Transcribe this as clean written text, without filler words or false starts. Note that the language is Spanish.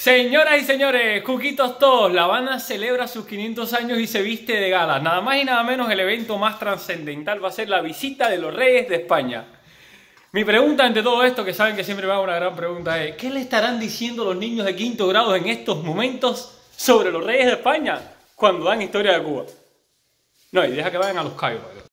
Señoras y señores, cuquitos todos, La Habana celebra sus 500 años y se viste de gala. Nada más y nada menos, el evento más trascendental va a ser la visita de los reyes de España. Mi pregunta ante todo esto, que saben que siempre me hago una gran pregunta, es ¿qué le estarán diciendo los niños de quinto grado en estos momentos sobre los reyes de España cuando dan historia de Cuba? No, y deja que vayan a los Cayos.